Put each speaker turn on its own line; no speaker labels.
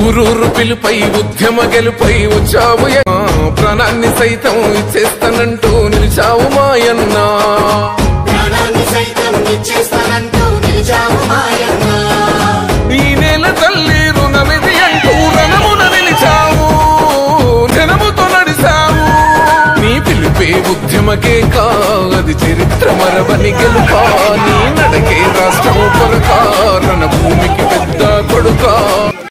ఊరూరు పిలుపై ఉద్యమ గెలుపై వచ్చావు ప్రాణాన్ని సైతం ఇచ్చేస్తానంటూ నిలిచావు మాయన్న ఈ నేల తల్లి రుణమిది అంటూ రణమున నిలిచావు జనముతో నడిచావు నీ పిలుపే ఉద్యమకే కాది చరిత్ర మరవని గెలుపా నీ నడకే రాష్ట్రము కొరకా రణ భూమికి